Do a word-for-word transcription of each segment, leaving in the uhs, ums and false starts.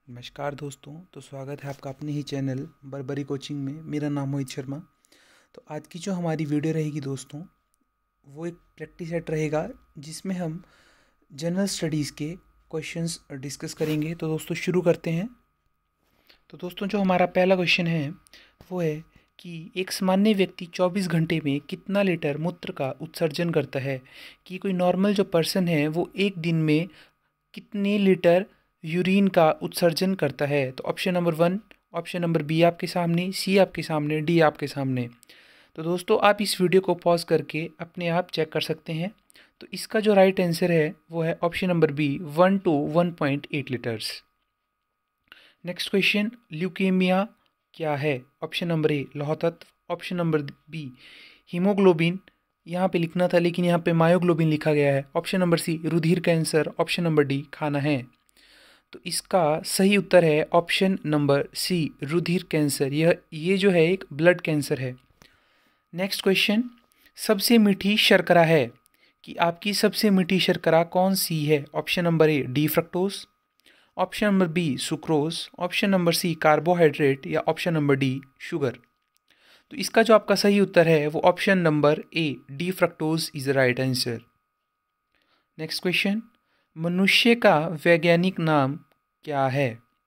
नमस्कार दोस्तों, तो स्वागत है आपका अपने ही चैनल बरबरी कोचिंग में। मेरा नाम मोहित शर्मा। तो आज की जो हमारी वीडियो रहेगी दोस्तों, वो एक प्रैक्टिस सेट रहेगा जिसमें हम जनरल स्टडीज़ के क्वेश्चंस डिस्कस करेंगे। तो दोस्तों शुरू करते हैं। तो दोस्तों जो हमारा पहला क्वेश्चन है वो है कि एक सामान्य व्यक्ति चौबीस घंटे में कितना लीटर मूत्र का उत्सर्जन करता है। कि कोई नॉर्मल जो पर्सन है वो एक दिन में कितने लीटर यूरिन का उत्सर्जन करता है। तो option number one, option number B आपके सामने, सी आपके सामने, डी आपके सामने। तो दोस्तों आप इस वीडियो को पॉज करके अपने आप चेक कर सकते हैं। तो इसका जो राइट आंसर है वो है option number B, one two one point eight litres. Next question, leukaemia क्या है। ऑप्शन नंबर ए लौह तत्व, ऑप्शन नंबर बी हीमोग्लोबिन, यहाँ पे लिखना था लेकिन यहाँ पे मायोग्लोबिन लिखा गया है। ऑप्शन नंबर सी रुधिर कैंसर, ऑप्शन नंबर डी खाना है। तो इसका सही उत्तर है ऑप्शन नंबर सी रुधिर कैंसर। यह ये जो है एक ब्लड कैंसर है। नेक्स्ट क्वेश्चन, सबसे मीठी शर्करा है कि आपकी सबसे मीठी शर्करा कौन सी है। Option number A D fructose, option number B sucrose, option number C carbohydrate या ऑप्शन नंबर डी शुगर। तो इसका जो आपका सही उत्तर है वो option number A D fructose is the right answer. Next question, मनुष्य का वैज्ञानिक नाम क्या है।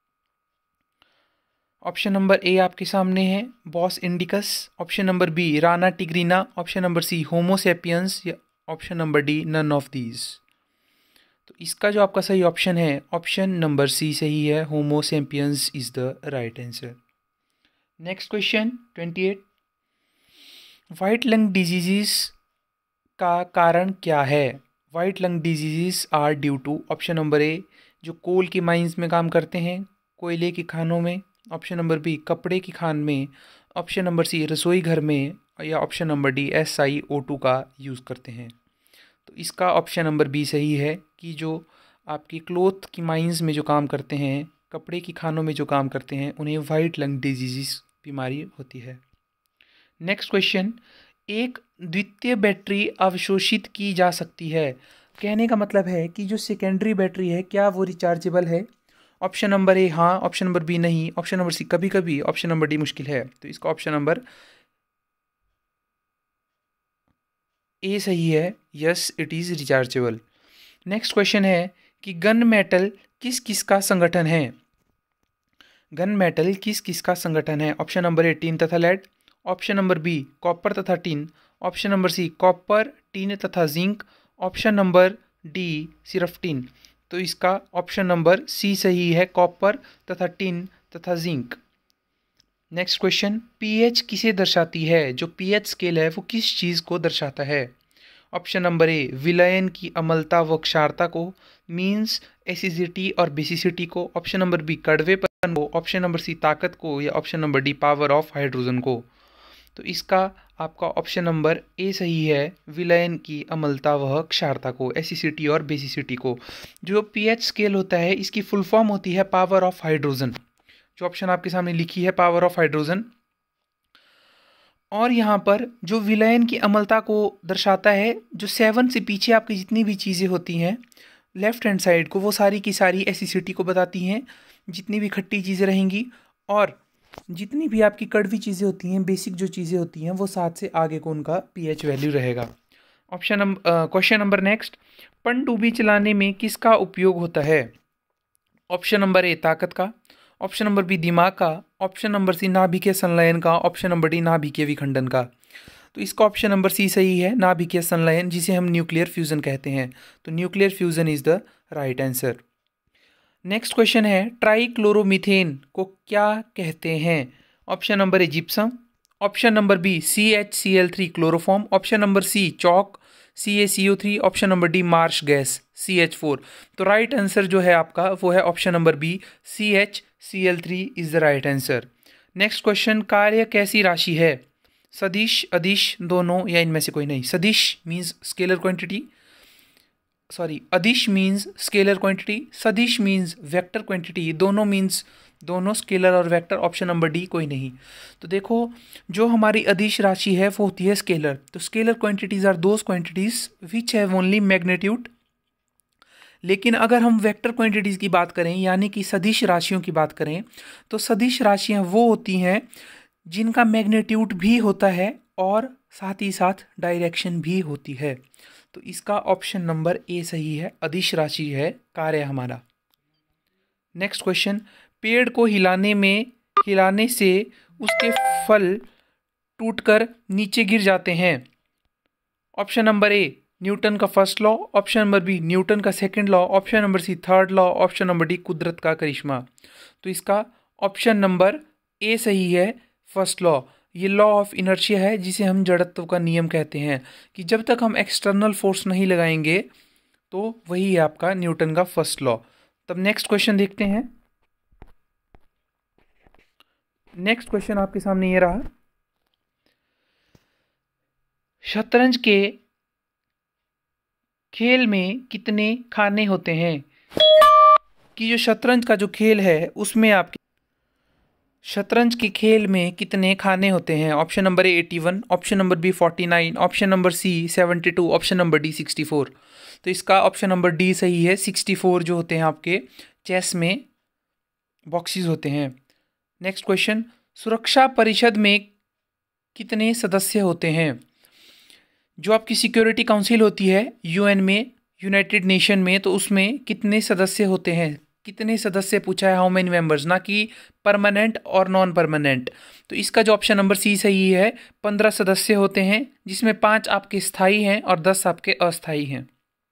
ऑप्शन नंबर ए आपके सामने है Bos indicus, option number B Rana tigrina, option number C Homo sapiens या option number D none of these. तो इसका जो आपका सही ऑप्शन है ऑप्शन नंबर सी सही है, Homo sapiens is the right answer. Next question twenty eight, white lung diseases का कारण क्या है। White lung diseases are due to, option number A जो कोल की माइंस में काम करते हैं, कोयले की खानों में, ऑप्शन नंबर बी कपड़े की खान में, ऑप्शन नंबर सी रसोई घर में या option number D S I O two का यूज़ करते हैं। तो इसका ऑप्शन नंबर बी सही है कि जो आपकी क्लोथ की माइंस में जो काम करते हैं, कपड़े की खानों में जो काम करते हैं, उन्हें वाइट लंग डिजीज़ बीमारी होती है। नेक्स्ट क्वेश्चन, एक द्वितीय बैटरी अवशोषित की जा सकती है। कहने का मतलब है कि जो सेकेंडरी बैटरी है क्या वो रिचार्जेबल है। ऑप्शन नंबर ए हाँ, ऑप्शन नंबर बी नहीं, ऑप्शन नंबर सी कभी कभी, ऑप्शन नंबर डी मुश्किल है। तो इसका ऑप्शन नंबर ए सही है, yes it is rechargeable. Next question है कि गन मेटल किस किस का संगठन है। गन मेटल किस किस का संगठन है। ऑप्शन नंबर ए टीन तथा lead, option number B copper तथा tin, option number C copper tin तथा जिंक, ऑप्शन नंबर डी सिर्फ टिन। तो इसका ऑप्शन नंबर सी सही है, कॉपर तथा टिन तथा जिंक। नेक्स्ट क्वेश्चन, पीएच किसे दर्शाती है। जो पीएच स्केल है वो किस चीज़ को दर्शाता है। ऑप्शन नंबर ए विलयन की अम्लता व क्षारता को, मीन्स एसिडिटी और बेसिसिटी को, ऑप्शन नंबर बी कड़वेपन को, ऑप्शन नंबर सी ताकत को या option number D power of hydrogen को। तो इसका आपका ऑप्शन नंबर ए सही है, विलयन की अम्लता व क्षारता को, एसिडिटी और बेसिसिटी को। जो पीएच स्केल होता है इसकी फुल फॉर्म होती है पावर ऑफ हाइड्रोजन। जो ऑप्शन आपके सामने लिखी है पावर ऑफ हाइड्रोजन। और यहाँ पर जो विलयन की अम्लता को दर्शाता है, जो सेवन से पीछे आपकी जितनी भी चीज़ें होती हैं लेफ्ट हैंड साइड को, वो सारी की सारी एसिडिटी को बताती हैं। जितनी भी खट्टी चीज़ें रहेंगी और जितनी भी आपकी कड़वी चीज़ें होती हैं, बेसिक जो चीज़ें होती हैं, वो सात से आगे को उनका पीएच वैल्यू रहेगा। Option number question number next, पनडुब्बी चलाने में किसका उपयोग होता है। ऑप्शन नंबर ए ताकत का, ऑप्शन नंबर बी दिमाग का, ऑप्शन नंबर सी नाभिकीय संलयन का, ऑप्शन नंबर डी नाभिकीय विखंडन का। तो इसका ऑप्शन नंबर सी सही है, नाभिकीय संलयन, जिसे हम न्यूक्लियर फ्यूजन कहते हैं। तो nuclear fusion is the right answer. Next question है, ट्राइक्लोरोमीथेन को क्या कहते हैं। Option number A gypsum, option number B C H C L three chloroform, option number C chalk C A C O three, option number D marsh gas C H four. तो right answer जो है आपका वो है option number B C H C L three is the right answer. Next question, कार्य कैसी राशि है। सदिश, अदिश, दोनों या इनमें से कोई नहीं। सदिश मीन्स स्केलर क्वांटिटी, सॉरी अदिश मीन्स स्केलर क्वांटिटी, सदिश मीन्स वेक्टर क्वांटिटी, दोनों मीन्स दोनों स्केलर और वेक्टर, ऑप्शन नंबर डी कोई नहीं। तो देखो जो हमारी अदिश राशि है वो होती है स्केलर। तो scalar quantities are those quantities which have only magnitude लेकिन अगर हम वेक्टर क्वांटिटीज़ की बात करें यानी कि सदिश राशियों की बात करें तो सदिश राशियाँ वो होती हैं जिनका मैग्नीट्यूड भी होता है और साथ ही साथ डायरेक्शन भी होती है। तो इसका ऑप्शन नंबर ए सही है, अदिश राशि है कार्य हमारा। नेक्स्ट क्वेश्चन, पेड़ को हिलाने में हिलाने से उसके फल टूटकर नीचे गिर जाते हैं। ऑप्शन नंबर ए न्यूटन का first law, option number B Newton का second law, option number C third law, option number D कुदरत का करिश्मा। तो इसका ऑप्शन नंबर ए सही है, फर्स्ट लॉ। ये लॉ ऑफ इनर्शिया है जिसे हम जड़त्व का नियम कहते हैं कि जब तक हम एक्सटर्नल फोर्स नहीं लगाएंगे तो वही है आपका न्यूटन का फर्स्ट लॉ। तब नेक्स्ट क्वेश्चन देखते हैं। नेक्स्ट क्वेश्चन आपके सामने ये रहा, शतरंज के खेल में कितने खाने होते हैं? कि जो शतरंज का जो खेल है उसमें आपके शतरंज के खेल में कितने खाने होते हैं? Option number A eighty one, option number B forty nine, option number C seventy two, option number D sixty four. तो इसका ऑप्शन नंबर डी सही है, सिक्सटी फोर जो होते हैं आपके चेस में बॉक्सेस होते हैं। नेक्स्ट क्वेश्चन, सुरक्षा परिषद में कितने सदस्य होते हैं? जो आपकी सिक्योरिटी काउंसिल होती है यूएन में, यूनाइटेड नेशन में, तो उसमें कितने सदस्य होते हैं? कितने सदस्य पूछा है, हाउ मेनी मेंबर्स, ना कि परमानेंट और नॉन परमानेंट। तो इसका जो ऑप्शन नंबर सी सही है, पंद्रह सदस्य होते हैं जिसमें पाँच आपके स्थायी हैं और दस आपके अस्थायी हैं।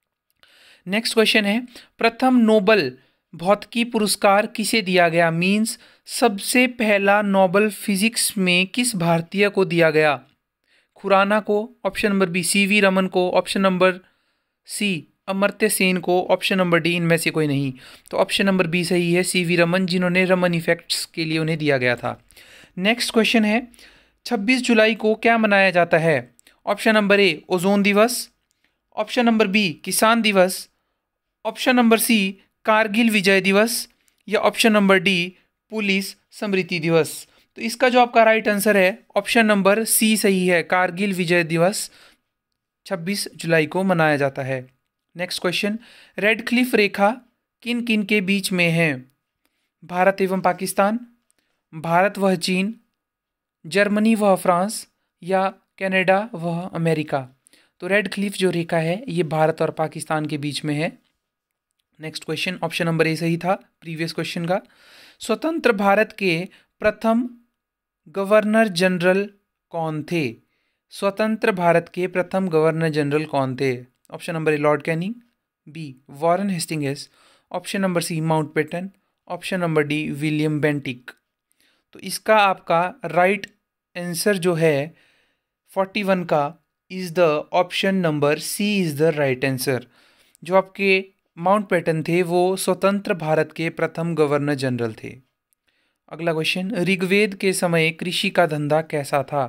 नेक्स्ट क्वेश्चन है, प्रथम नोबल भौतिकी पुरस्कार किसे दिया गया? मीन्स सबसे पहला नोबल फिजिक्स में किस भारतीय को दिया गया? खुराना को, option number B C V Raman को, option number C Amartya Sen को, ऑप्शन नंबर डी इनमें से कोई नहीं। तो ऑप्शन नंबर बी सही है, सी वी रमन, जिन्होंने रमन इफेक्ट्स के लिए उन्हें दिया गया था। नेक्स्ट क्वेश्चन है, छब्बीस जुलाई को क्या मनाया जाता है? ऑप्शन नंबर ए ओजोन दिवस, ऑप्शन नंबर बी किसान दिवस, option number C Kargil Vijay Diwas, या ऑप्शन नंबर डी पुलिस स्मृति दिवस। तो इसका जो आपका राइट आंसर है ऑप्शन नंबर सी सही है, कारगिल विजय दिवस छब्बीस जुलाई को मनाया जाता है। नेक्स्ट क्वेश्चन, रेड क्लिफ रेखा किन किन के बीच में है? भारत एवं पाकिस्तान, भारत वह चीन, जर्मनी वह फ्रांस, या कनाडा वह अमेरिका। तो रेड क्लिफ जो रेखा है ये भारत और पाकिस्तान के बीच में है। Next question, option number A सही था प्रीवियस क्वेश्चन का। स्वतंत्र भारत के प्रथम गवर्नर जनरल कौन थे? स्वतंत्र भारत के प्रथम गवर्नर जनरल कौन थे? Option number A lord Canning, B Warren Hastings, option number C Mountbatten, option number D William Bentinck. तो इसका आपका राइट आंसर जो है फोर्टी वन का is the option number C is the right answer. जो आपके माउंटबेटन थे वो स्वतंत्र भारत के प्रथम गवर्नर जनरल थे। अगला क्वेश्चन, ऋग्वेद के समय कृषि का धंधा कैसा था?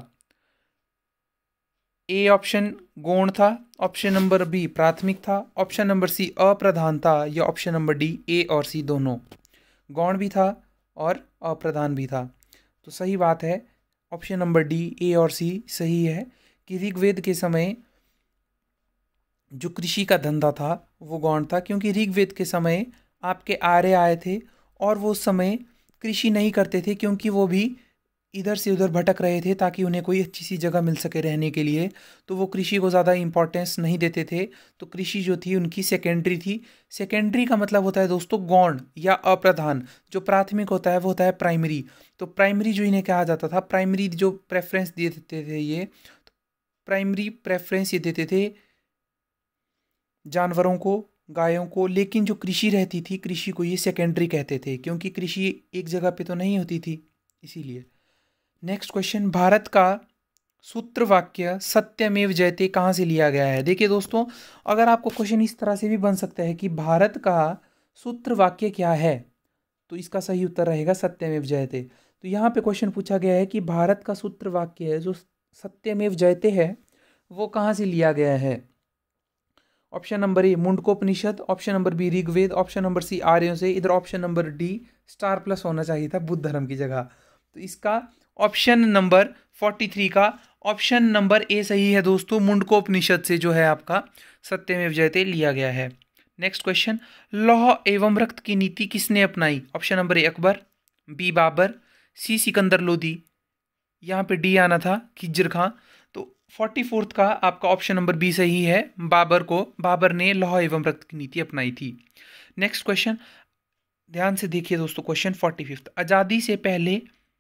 ए ऑप्शन गौण था, ऑप्शन नंबर बी प्राथमिक था, ऑप्शन नंबर सी अप्रधान था, या ऑप्शन नंबर डी ए और सी दोनों। गौण भी था और अप्रधान भी था। तो सही बात है, ऑप्शन नंबर डी ए और सी सही है कि ऋग्वेद के समय जो कृषि का धंधा था वो गौण था, क्योंकि ऋग्वेद के समय आपके आर्य आए थे और वो उस समय कृषि नहीं करते थे, क्योंकि वो भी इधर से उधर भटक रहे थे ताकि उन्हें कोई अच्छी सी जगह मिल सके रहने के लिए। तो वो कृषि को ज़्यादा इम्पोर्टेंस नहीं देते थे। तो कृषि जो थी उनकी सेकेंडरी थी। सेकेंडरी का मतलब होता है दोस्तों गौण या अप्रधान। जो प्राथमिक होता है वो होता है प्राइमरी। तो प्राइमरी जो इन्हें कहा जाता था, प्राइमरी जो प्रेफरेंस दे देते थे ये प्राइमरी प्रेफरेंस ये देते थे जानवरों को, गायों को, लेकिन जो कृषि रहती थी कृषि को ये सेकेंडरी कहते थे, क्योंकि कृषि एक जगह पे तो नहीं होती थी इसीलिए। नेक्स्ट क्वेश्चन, भारत का सूत्र वाक्य सत्यमेव जयते कहाँ से लिया गया है? देखिए दोस्तों, अगर आपको क्वेश्चन इस तरह से भी बन सकता है कि भारत का सूत्र वाक्य क्या है, तो इसका सही उत्तर रहेगा सत्यमेव जयते। तो यहाँ पे क्वेश्चन पूछा गया है कि भारत का सूत्र वाक्य है जो सत्यमेव जयते है वो कहाँ से लिया गया है? Option number A Mundakopanishad, option number B Rigveda, option number C आर्यों से, इधर option number D star plus होना चाहिए था बुद्ध धर्म की जगह। तो इसका ऑप्शन नंबर फोर्टी थ्री का ऑप्शन नंबर ए सही है दोस्तों, मुंडकोपनिषद से जो है आपका सत्यमेव जयते लिया गया है। नेक्स्ट क्वेश्चन, लौह एवं रक्त की नीति किसने अपनाई? Option number A Akbar, B Babur, C Sikandar Lodi, यहाँ पे डी आना था खिज्र खां। तो फोर्टी फोर्थ का आपका ऑप्शन नंबर बी सही है, बाबर को बाबर ने लौह एवं रक्त की नीति अपनाई थी। नेक्स्ट क्वेश्चन, ध्यान से देखिए दोस्तों, क्वेश्चन फोर्टी फिफ्थ, आजादी से पहले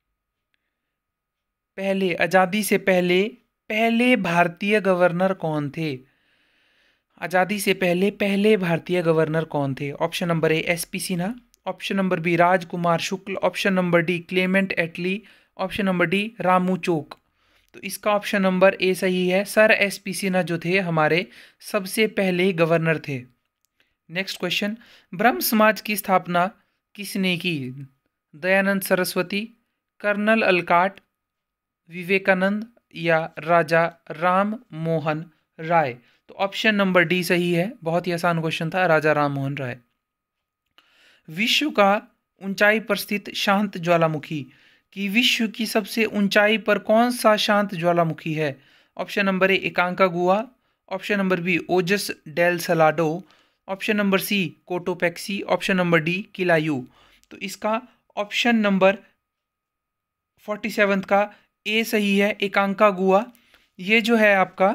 पहले आजादी से पहले पहले भारतीय गवर्नर कौन थे? आजादी से पहले पहले भारतीय गवर्नर कौन थे? Option number A S P Sinha, option number B Rajkumar Shukla, option number D Clement Attlee, option number D रामू चोक। तो इसका ऑप्शन नंबर ए सही है, सर एस पी सिन्हा जो थे हमारे सबसे पहले गवर्नर थे। नेक्स्ट क्वेश्चन, ब्रह्म समाज की स्थापना किसने की? दयानंद सरस्वती, कर्नल अलकाट, विवेकानंद या राजा राम मोहन राय? तो ऑप्शन नंबर डी सही है, बहुत ही आसान क्वेश्चन था, राजा राम मोहन राय। विश्व का ऊंचाई पर स्थित शांत ज्वालामुखी कि विश्व की सबसे ऊंचाई पर कौन सा शांत ज्वालामुखी है? Option number A Aconcagua, option number B Ojos del Salado, option number C Cotopaxi, option number D Kilauea. तो इसका ऑप्शन नंबर फोर्टी सेवन्थ का ए सही है, एकांका गुआ। ये जो है आपका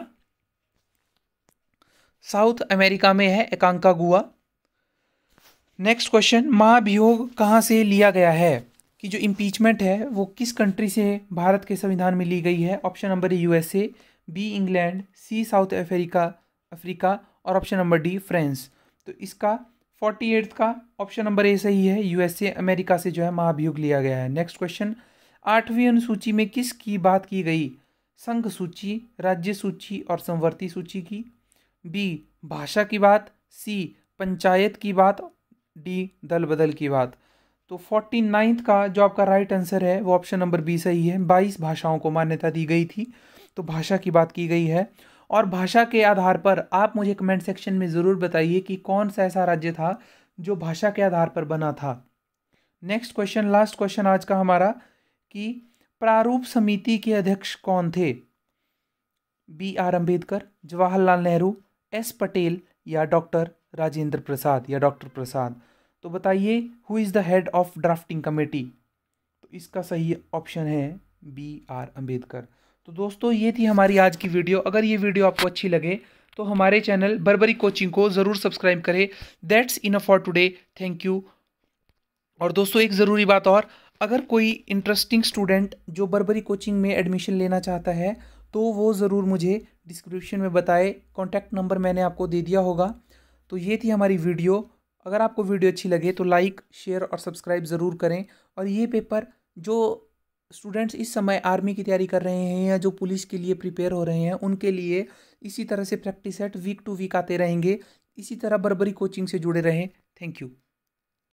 साउथ अमेरिका में है, एकांका गुआ। नेक्स्ट क्वेश्चन, महाभियोग कहाँ से लिया गया है? कि जो इम्पीचमेंट है वो किस कंट्री से भारत के संविधान में ली गई है? Option number A USA, B England, C South Africa Africa और ऑप्शन नंबर डी फ्रांस। तो इसका फोर्टी एट्थ का ऑप्शन नंबर ए सही है, यूएसए अमेरिका से जो है महाभियोग लिया गया है। नेक्स्ट क्वेश्चन, आठवीं अनुसूची में किस की बात की गई? संघ सूची, राज्य सूची और संवर्ती सूची की, बी भाषा की बात, सी पंचायत की बात, डी दल बदल की बात। तो फोर्टी नाइन्थ का जो आपका राइट आंसर है वो ऑप्शन नंबर बी सही है, बाईस भाषाओं को मान्यता दी गई थी, तो भाषा की बात की गई है। और भाषा के आधार पर आप मुझे कमेंट सेक्शन में ज़रूर बताइए कि कौन सा ऐसा राज्य था जो भाषा के आधार पर बना था। नेक्स्ट क्वेश्चन, लास्ट क्वेश्चन आज का हमारा, कि प्रारूप समिति के अध्यक्ष कौन थे? B R Ambedkar, Jawaharlal Nehru, S Patel या डॉक्टर राजेंद्र प्रसाद या डॉक्टर प्रसाद। तो बताइए, who is the head of drafting committee? तो इसका सही ऑप्शन है बी आर अम्बेडकर। तो दोस्तों ये थी हमारी आज की वीडियो। अगर ये वीडियो आपको अच्छी लगे तो हमारे चैनल बर्बरिक कोचिंग को ज़रूर सब्सक्राइब करें। That's enough for today, thank you. और दोस्तों एक ज़रूरी बात और, अगर कोई इंटरेस्टिंग स्टूडेंट जो बर्बरिक कोचिंग में एडमिशन लेना चाहता है तो वो ज़रूर मुझे डिस्क्रिप्शन में बताए, कॉन्टैक्ट नंबर मैंने आपको दे दिया होगा। तो ये थी हमारी वीडियो। अगर आपको वीडियो अच्छी लगे तो लाइक, शेयर और सब्सक्राइब ज़रूर करें। और ये पेपर जो स्टूडेंट्स इस समय आर्मी की तैयारी कर रहे हैं या जो पुलिस के लिए प्रिपेयर हो रहे हैं, उनके लिए इसी तरह से practice set week to week आते रहेंगे। इसी तरह बर्बरिक कोचिंग से जुड़े रहें। Thank you.